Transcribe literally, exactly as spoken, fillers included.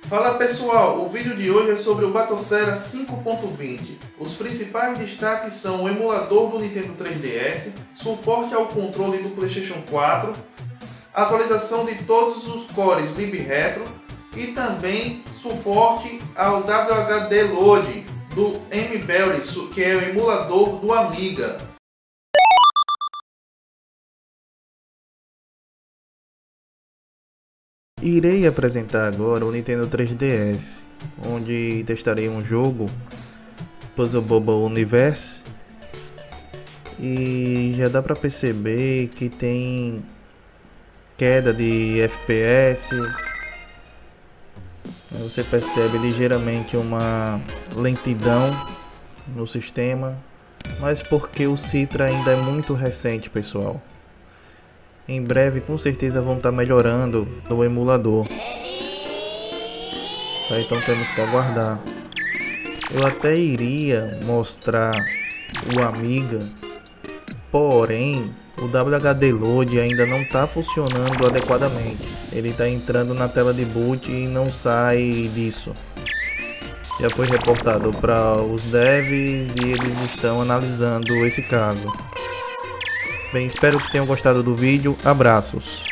Fala pessoal, o vídeo de hoje é sobre o Batocera cinco ponto vinte. Os principais destaques são o emulador do Nintendo três D S, suporte ao controle do PlayStation quatro, atualização de todos os cores LibRetro e também suporte ao W H D Load do M-Berry, que é o emulador do Amiga. Irei apresentar agora o Nintendo três D S, onde testarei um jogo, Puzzle Bobble Universe, e já dá para perceber que tem queda de F P S. Você percebe ligeiramente uma lentidão no sistema, mas porque o Citra ainda é muito recente, pessoal. Em breve, com certeza, vão estar melhorando no emulador. Tá, então temos que aguardar. Eu até iria mostrar o Amiga, porém o W H D Load ainda não está funcionando adequadamente. Ele está entrando na tela de boot e não sai disso. Já foi reportado para os devs e eles estão analisando esse caso. Bem, espero que tenham gostado do vídeo. Abraços!